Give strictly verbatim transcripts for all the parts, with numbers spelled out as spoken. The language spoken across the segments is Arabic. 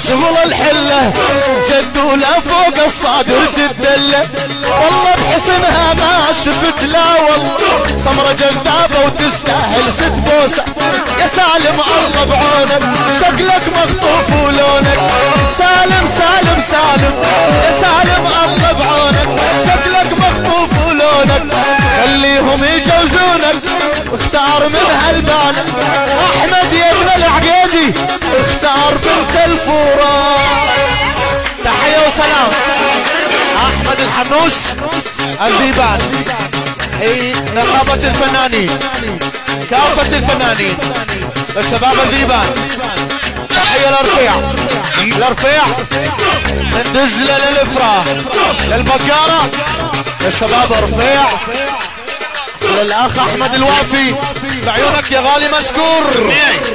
شغل الحلة جدولة فوق الصادر تدلة والله بحسنها ما شفت لا والله سمرة جذابة وتستاهل ست بوسة يا سالم الله بعونك شكلك مخطوف ولونك سالم سالم سالم يا سالم الله بعونك شكلك مخطوف ولونك خليهم يجوزونك اختار من هالبانة احمد يا ابن العقيدي اختار بنت الفورة. تحية وسلام احمد الحنوش الذيبان هي نقابة الفنانين كافة الفنانين الشباب الذيبان. تحية للرفيع الرفيع من دجلة للفراه للبقارة للشباب الرفيع للأخ أحمد الوافي بعيونك يا غالي مشكور.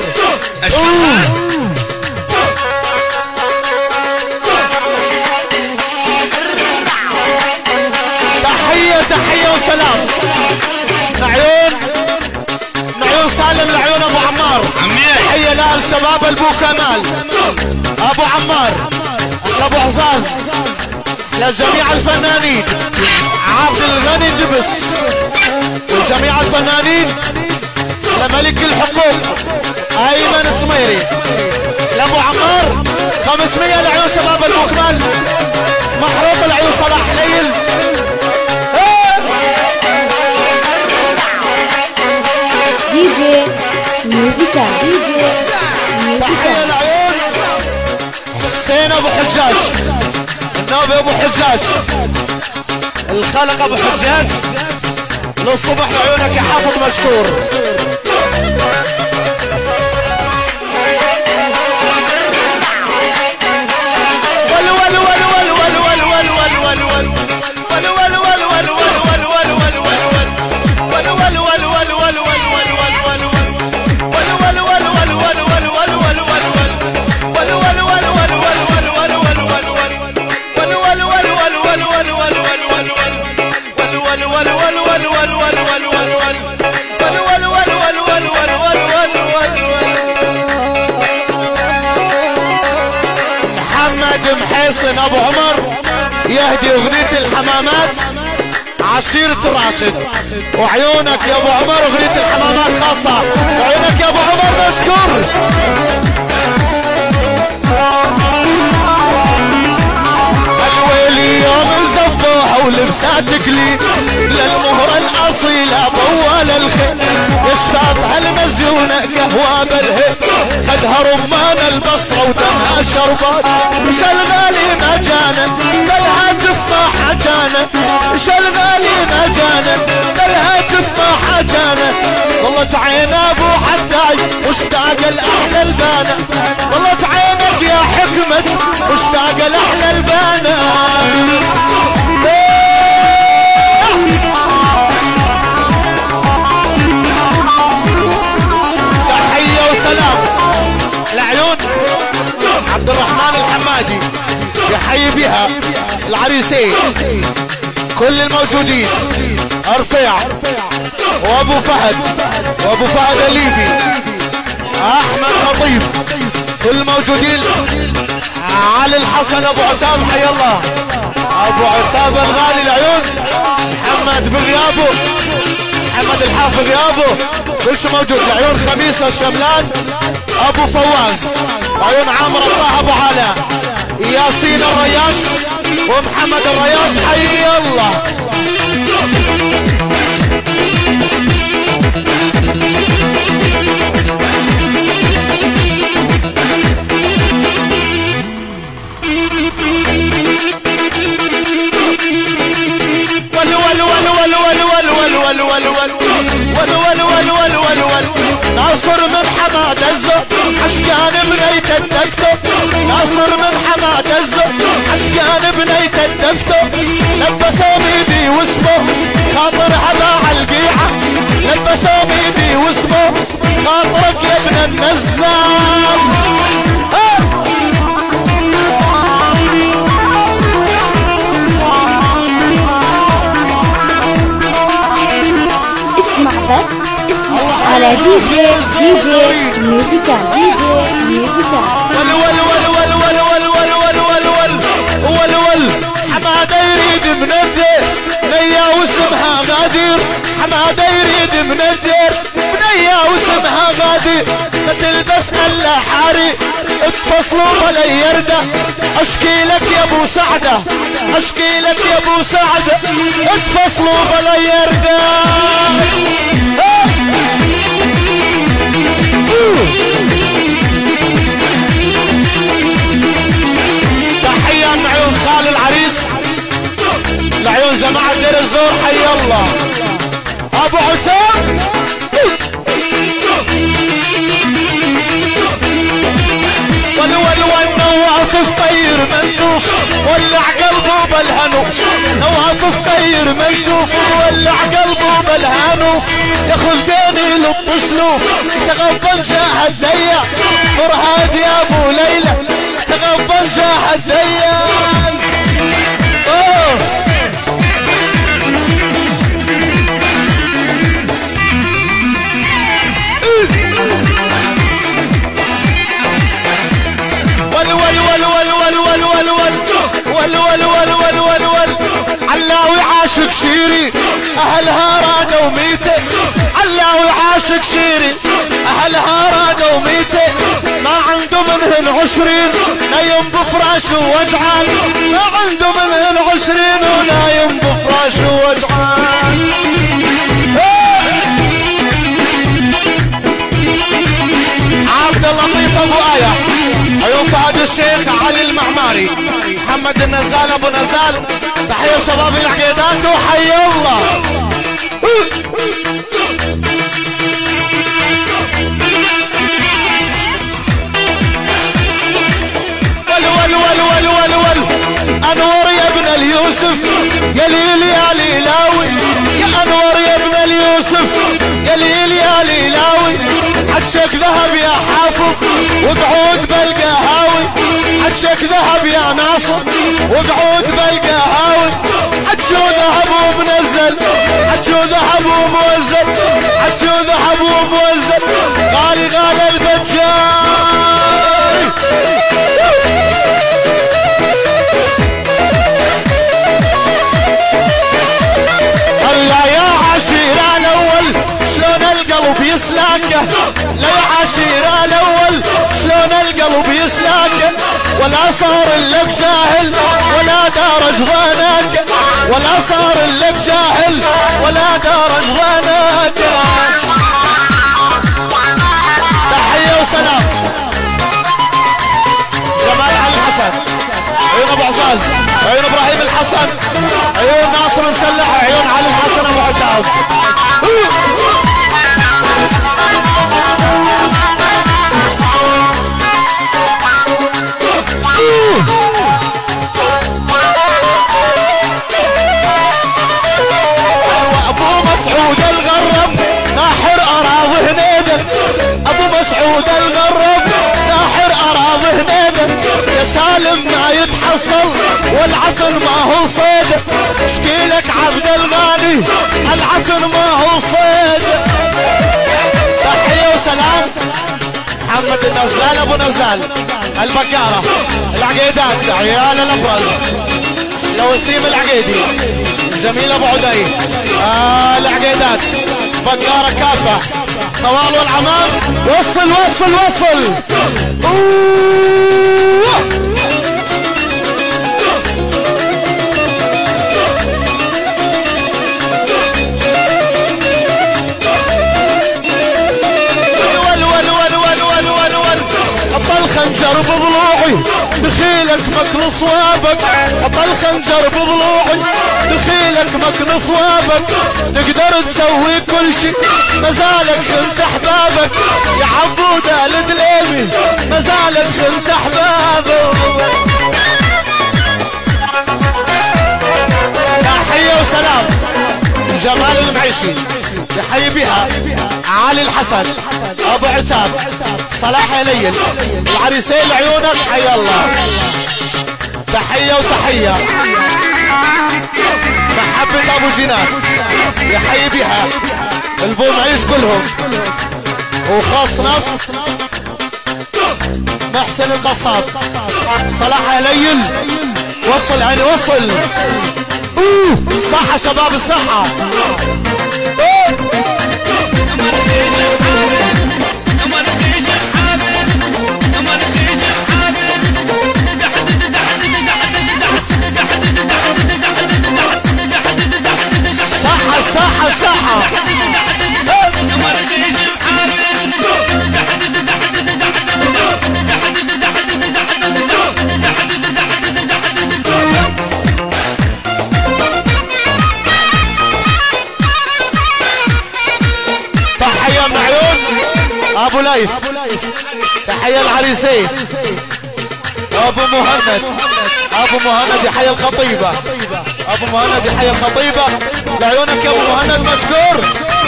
تحية تحية وسلام نعيون نعيون سالم لعيون أبو عمار. تحية لأهل شباب البو كمال أبو عمار أبو عزاز لجميع الفنانين عبد الغني دبس وجميع الفنانين لملك الحقوق ايمن سميري لابو عمار خمسمية لعيون شباب البوكمال محروق العيون صلاح ليل. دي جي ميوزيكا دي جي تحية العيون حسين ابو حجاج النوبي ابو حجاج الخلق ابو حجاج للصبح لعيونك يا حافظ مشكور. ول ول ول ول ول ول ول ول ول ول ول ول ول ول ول ول محيصن ابو عمر يهدي اغنية الحمامات عشيرة راشد وعيونك يا ابو عمر اغنية الحمامات خاصة عيونك يا ابو عمر مشكور. الويلي يوم الزفوحة ولبساتك لي للمهرة الاصيلة طوال الخيل يشفاط هالمزيونة قهوة بالهيل خدها رمان البصرة ودمها شربات شلغالي ما جانت بالهاتف ما حجانت شلغالي ما جانت بالهاتف ما حجانت والله تعين ابو حداي مشتاق الاحلى البانة والله تعينك يا حكمة مشتاق الاحلى البانة. تحية وسلام العيون عبد الرحمن الحمادي يحيي بها العريسين كل الموجودين ارفيع وابو فهد وابو فهد الليبي احمد خطيب كل الموجودين علي الحسن ابو عتاب حي الله ابو عتاب الغالي العيون محمد بغيابه محمد الحافظ يابو كل شو موجود العيون خميسة الشملان ابو فواز عيون عامر الله ابو علاء ياسين الرياش ومحمد الرياش حي الله. ناصر من حماد الزق عشقان بنيت الدكتور ناصر من حماد الزق عشقان بنيت الدكتور لبسوا بيدي واسمه خاطر هذا القيعة لبسوا بيدي واسمه خاطرك يا ابن النزال. اسمع بس اسمع على دي جي دي جي ميوزيكا دي جي ميوزيكا. ول ول ول ول ول حماده يريد من الدير بنيه واسمها غادير حماده يريد من الدير بنيه واسمها غادير ما تلبس الا حاري اتفصلوا بلا يرده اشكي لك يا ابو سعده اشكي لك يا ابو سعده اتفصلوا بلا يرده تحية من عيون خال العريس لعيون جماعة دير الزور حي الله ابو عتاب ول ول ول نواف فقير منتوف ولع قلبه بالهنو نواف فقير منتوف ولع قلبه بالهنو ياخذ ديني للطسلو تغبن جاهد ليا فرهاد يا ابو ليلى تغبن جاهد ليا اوه ول ول ول ول ول ول ول ول ول ول ول ول ول علاوي عاشق شيري اهلها رادوا ميته علاوي عاشق شيري اهلها رادوا ميته ما عنده منهن عشرين نايم بفراشه وجعان ما عنده منهن عشرين ونايم بفراشه وجعان عبد اللطيف ابو آية عيون فهد الشيخ علي المعماري محمد النزال ابو نزال تحية شباب العقيدات وحي الله ول ول ول ول ول انور يا ابن اليوسف يا ليل يا ليلاوي يا انور يا ابن اليوسف يا ليل يا ليلاوي عطشك ذهب يا حافظ وقعود بالقهاوي عطشك ذهب يا ناصر وقعود بالقهاوي عطشو ذهب ومنزل عطشو ذهب وموزل عطشو ذهب وموزل غالي غالي البجاي الله يا عشير الاول شلون القلب يسلاكه لا يا عشير الاول شلون القلب يسلاكه ولا صار لك جاهل ولا دار جبانك ولا صار لك جاهل ولا دار جبانك تحية وسلام جمال علي الحسن عيون ابو عزاز عيون ابراهيم الحسن عيون ناصر مسلح عيون علي الحسن ابو عتاب ابو مسعود الغرب ناحر اراضي هنيدة ابو مسعود الغرب ناحر اراضي هنيدة يا سالم ما يتحصل والعفن ما هو صيد اشكيلك عبد الغالي العفن ما هو صيد تحية وسلام محمد النزال ابو نزال البقارة العقيدات عيال الابرز لوسيم العقيدي جميل ابو عدي آه العقيدات بقارة كافة طوال والعمام وصل وصل وصل أوه. الخنجر بضلوعي دخيلك مكن صوابك حط الخنجر بضلوعي دخيلك مكن صوابك تقدر تسوي كل شي مازالك خنت احبابك يا عبودة الدليمي مازالك خنت احبابك تحية وسلام جمال المعيشي يحيي بها علي الحسن ابو عتاب صلاح ليل العريسين لعيونك حي الله تحية وتحية محبة ابو جنان يحيي بها البومعيش كلهم وخاص نص محسن القصاب صلاح ليل وصل عيني وصل. صحة شباب الصحة. صحة صحة صحة. تحية من عيون ابو ليث، تحية العريسين ابو مهند، ابو مهند يحيى الخطيبة، ابو مهند يحيى الخطيبة لعيونك يا ابو مهند مشكور.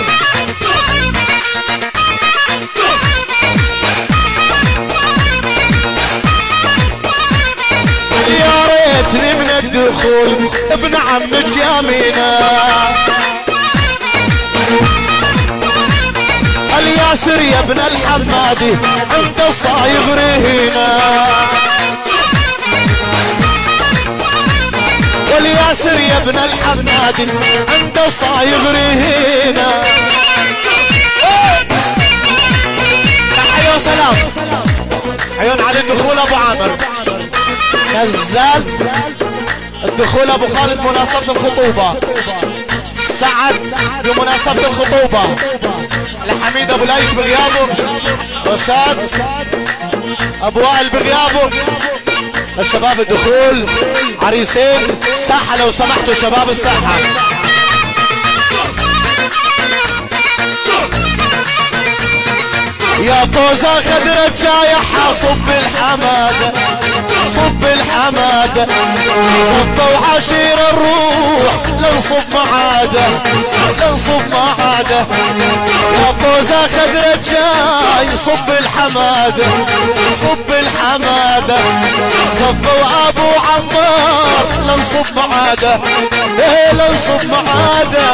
يا ريتني من الدخول ابن عمك يامينة، الياسر يا ابن الحمادي عند الصايغ رهينة، والياسر يا ابن الحمادي عند الصايغ رهينة. تحية وسلام. عيون على الدخول ابو عامر نزال الدخول ابو خالد مناسبة الخطوبة، سعد بمناسبة الخطوبة، لحميد ابو ليث بغيابه، رشاد ابو وائل بغيابه، الشباب الدخول عريسين الساحة لو سمحتوا شباب الساحة. يا فوزة خدرة جايحة صب الحمادة، صب الحمادة، صفوا عشير الروح لنصب معادة، لنصب معادة. يا فوزة خدرة جاي صب الحمادة، صب الحمادة، صفوا ابو عمار لنصب معادة، ايه لنصب معادة.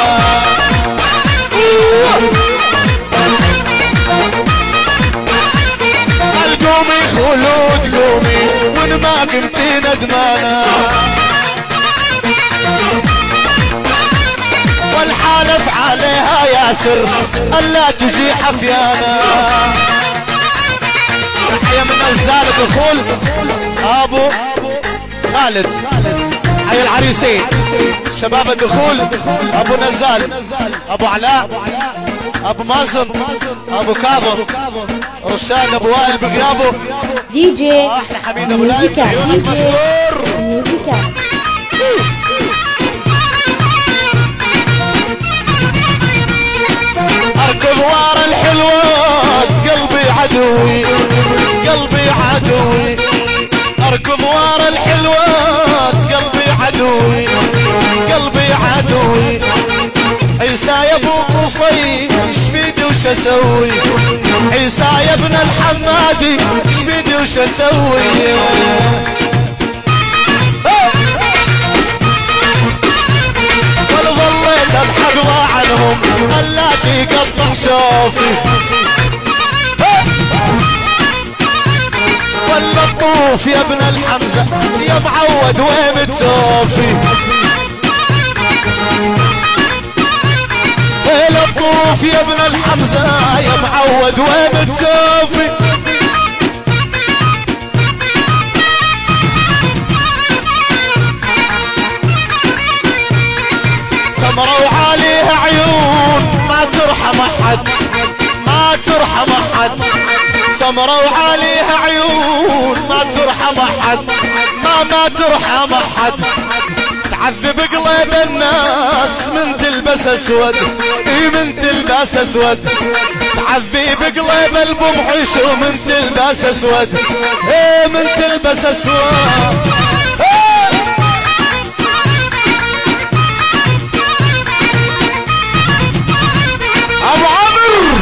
قومي خلود قومي وين ما قمتي ندمانة، والحالف عليها ياسر الا تجي حفيانة. تحية من نزال دخول ابو خالد، حي العريسين شباب الدخول ابو نزال، ابو علاء، ابو مازن، ابو كاظم، رشاد ابو وائل بغيابه، دي جي احلى حميد ابو ليث عيونك مشكور. ميوزيكا اركب ورا الحلوات قلبي عدوي، قلبي عدوي، اركب ورا الحلوات قلبي عدوي، قلبي عدوي. عيسى يا ابو قصي شبيدي وش اسوي، عيسى يا ابن الحمادي شبيدي وش اسوي. ولا ظليت ابحث عنهم الا تقطع شوفي، ولا الطوف يا ابن الحمزه يا معود وين التوفي، الطوف يا ابن الحمزة يا معود وين التوفي. سمرة وعاليها عيون ما ترحم احد، ما ترحم احد، سمرة وعاليها عيون ما ترحم احد، ما ما ترحم احد. تعذب قلب الناس من تلبس اسود، اي من تلبس اسود، تعذب قلب البمحش ومن تلبس اسود، اي من تلبس اسود. ابو عمرو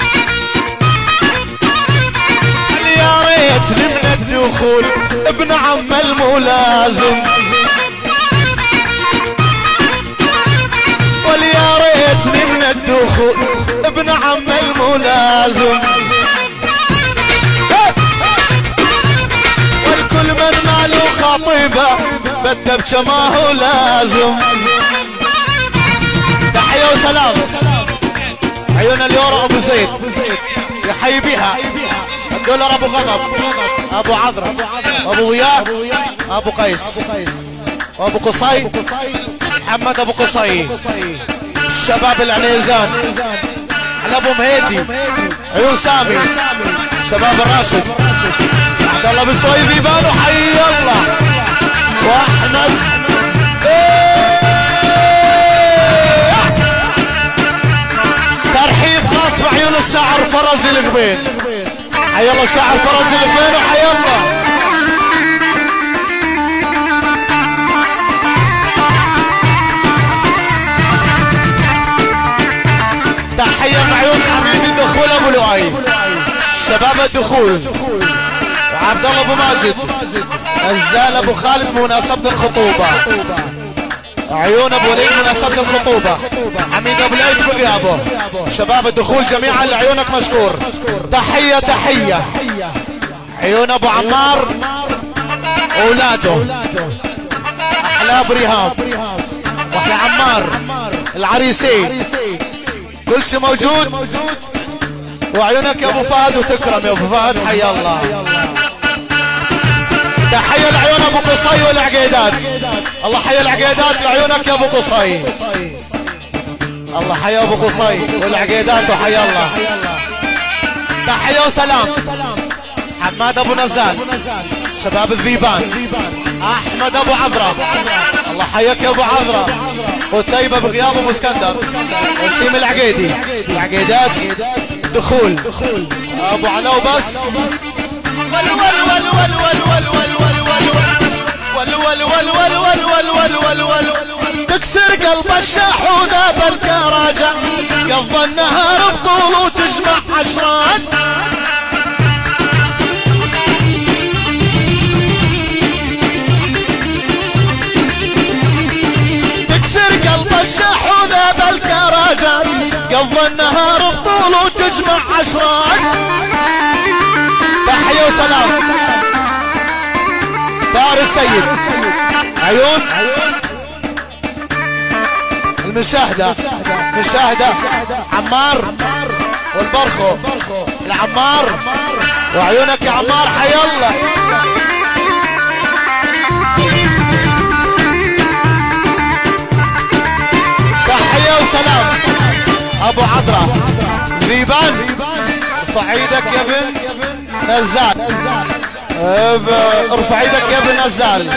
ابن الملازم واليا ريتني من الدخول ابن عم الملازم والكل من ماله خطيبه بده بجما هو لازم. تحية وسلام عيون اليورو ابو زيد يحيي بيها الدولار ابو غضب ابو عذرة ابو غياب ابو قيس وابو قصي محمد ابو قصي الشباب العنيزان على ابو مهيتي عيون سامي شباب الراشد عبد الله بن سويد ذيبان وحي الله واحمد ترحيب خاص بعيون الشاعر فرج القبين. حي الله شاعر فرج القبين وحي الله. تحية من عيون حميد الدخول ابو لؤي شباب الدخول وعبد الله ابو ماجد الزال ابو خالد بمناسبة الخطوبة عيون ابو وليد بمناسبة الخطوبة حميد ابو ليد بغيابه شباب الدخول جميعا لعيونك مشكور. تحية تحية عيون ابو عمار اولاده احلاب ريهام واحلى عمار العريسي كل شي موجود وعيونك يا ابو فهد وتكرم يا ابو فهد. حي الله. تحية لعيون ابو قصي والعقيدات الله حي العقيدات لعيونك يا ابو قصي الله حي ابو قصي والعقيدات وحي الله. تحية وسلام حماد ابو نزال شباب الذيبان احمد ابو عذرة الله حيك يا ابو عذرة قتيبة بغياب ابو اسكندر وسيم العقيدي العقيدات دخول ابو علو بس ول ول ول ول ول ول ول ول ول ول ول ول ول ول ول ول تكسر قلب الشاحوذة بالكراجة قضى النهار بطول وتجمع عشرات تكسر قلب الشاحوذة بالكراجة قضى النهار بطول وتجمع عشرات. تحية وسلام دار السيد عيون المشاهدة مشاهدة عمار والبرخو العمار وعيونك يا عمار حي الله. تحية وسلام ابو عذرة ذيبان ارفع ايدك يا ابن نزال ارفع ايدك يا ابن نزال.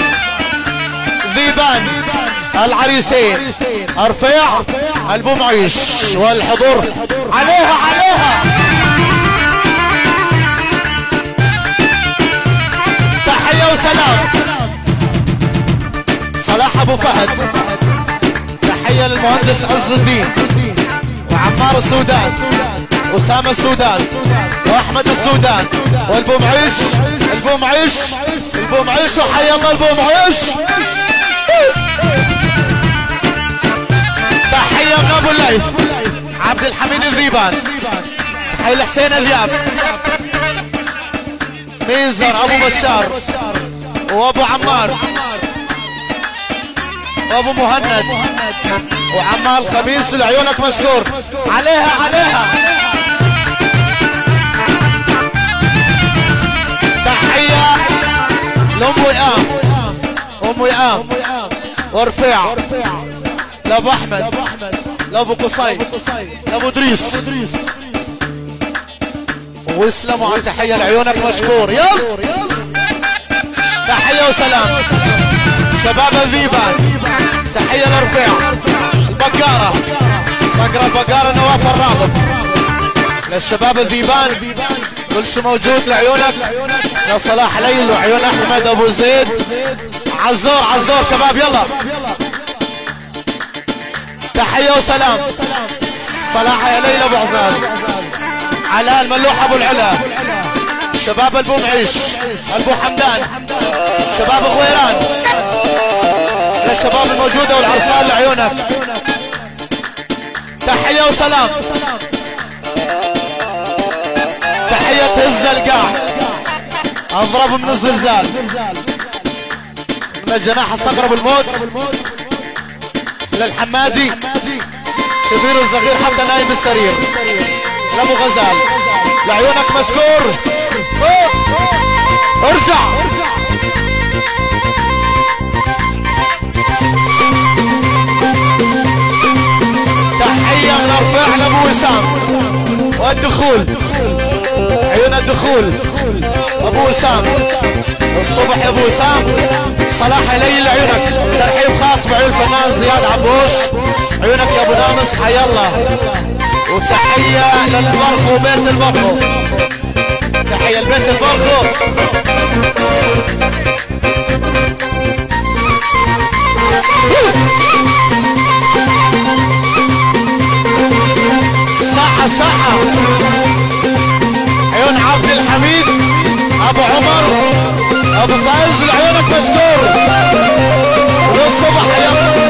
ذيبان العريسين ارفع البو معيش والحضور عليها عليها. تحية وسلام صلاح ابو فهد تحية للمهندس عز الدين وعمار السودان وسام السودان واحمد السودان والبو معيش البو معيش البو معيش وحي الله البو معيش. تحية من ابو الليث عبد الحميد الذيبان تحية لحسين الذياب ميزر ابو بشار وابو عمار وابو مهند وعمال خميس لعيونك مشكور عليها عليها. تحية لأم وئام أم وئام ورفيع لأبو أحمد لأبو قصي لأبو دريس واسلموا على تحية لعيونك مشكور. يلا تحية وسلام شباب الذيبان تحية لرفيع البقارة صقرة البقارة نواف الراغب للشباب الذيبان كل شي موجود لعيونك يا صلاح ليل وعيون احمد ابو زيد عزور عزور شباب يلا. تحية وسلام صلاح يا ليلى ابو عزاز علاء الملوح ابو العلا شباب البو معيش، البو حمدان، شباب غويران، الشباب الموجودة والعرسان لعيونك. تحية وسلام. تحية تهز القاع، اضرب من الزلزال، من الجناح الصقر بالموت للحمادي، كبير وصغير حتى نايم بالسرير، لابو غزال لعيونك مشكور. ارجع تحية من الرفاع لابو وسام والدخول، عيون الدخول ابو وسام الصبح يا ابو وسام. صلاح ليل عيونك، ترحيب خاص بعيون الفنان زياد عبوش، عيونك يا ابو نامس حي الله. وتحية للبرخو بيت البرخو، تحية لبيت البرخو. صحة صحة عيون عبد الحميد ابو عمر ابو فايز لعيونك مشكور. والصبح يلا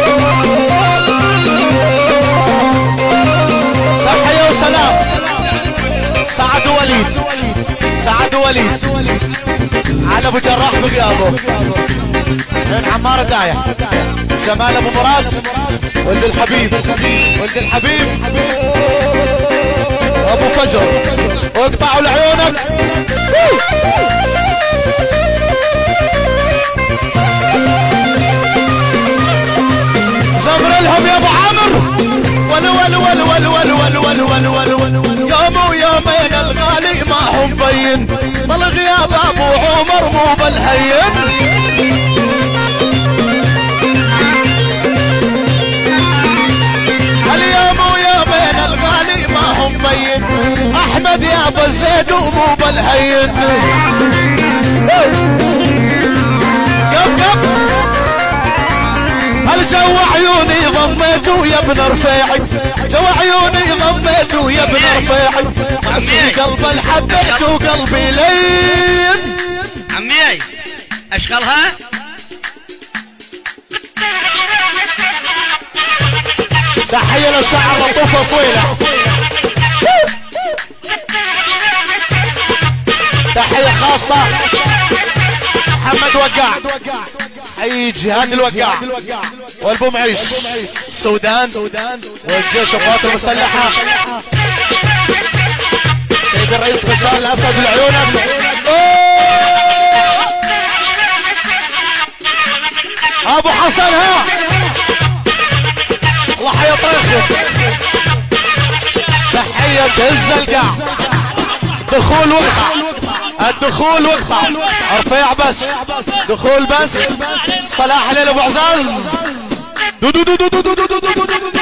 تحية وسلام. سعد وليد، سعد وليد على ابو جراح بغيابه، عيون عمار دايح، جمال ابو مراد ولد الحبيب، ولد الحبيب ابو فجر. واقطعوا لعيونك. زمر لهم يا ابو عامر. ول ول ول ول ول ول ول ول ول ول يوم ويومين الغالي ما هو مبين، طال غياب ابو عمر مو بالهين. اليوم ويومين الغالي ما هو مبين، احمد يا ابو الزيد ومو بالهين. قب قب الجو عيوني ضميتو يا ابن رفيعي، جو عيوني ضميتو يا ابن رفيعي، عسي قلب الحبيت وقلبي لين. عمي اشغلها. تحية للشعر لطوفة صويلة، تحية خاصة محمد وقاع، حي جهاد الوقاع والبو معيش السودان والجيش القوات المسلحة، سيد الرئيس بشار الاسد لعيونك. ابو حسن ها الله حيطيخك. تحية تهز القاع، دخول وقطع، الدخول وقطع، رفيع بس، دخول بس. صلاح عليه ابو عزاز. دو دو دو دو دو دو دو دو دو دو.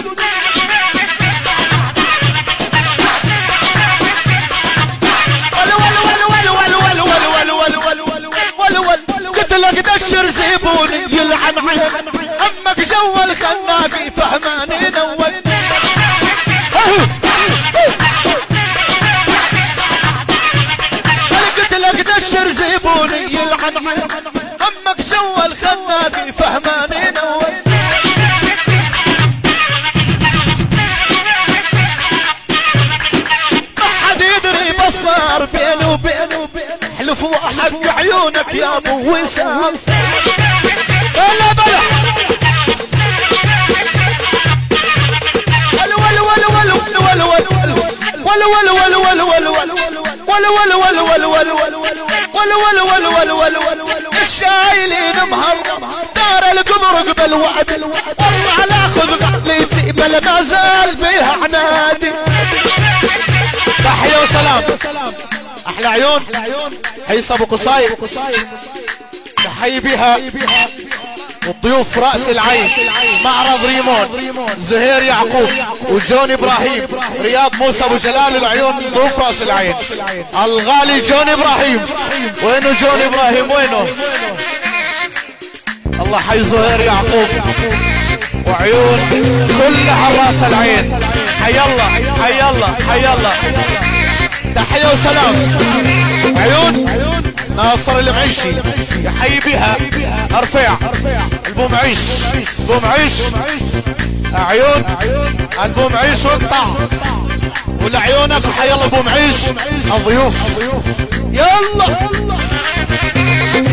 قلت لك دشر زيبوني يلعن عين، امك جو الخناقي فهماني نوي. قلت لك دشر زيبوني يلعن عين، امك جو الخناقي فهماني نوي. ما حد يدري بصار بيني وبينه، احلف وحق عيونك يا ابو وسام. بلا بلا ول ول ول ول ول ول ول ول ول ول ول ول ول ول ول ول ول الشايلين مهر دار القمر قبل وعد، والله لا اخذ غليتي بل ما زال فيها عنادي. تحية وسلام. احلى عيون حيص ابو قصاي، تحيي بها والضيوف راس العين، معرض ريمون، زهير يعقوب وجون ابراهيم، رياض موسى ابو جلال العيون، ضيوف راس العين الغالي جون ابراهيم. وينه جون ابراهيم وينه؟ الله حي زهير يعقوب وعيون كلها راس العين. حي الله حي الله حي الله. تحية وسلام. عيون ناصر المعيشي يحيي بها. ارفع البو معيش بو معيش. عيون البو معيش واقطع ولعيونك وحي الله بو معيش. الضيوف يلا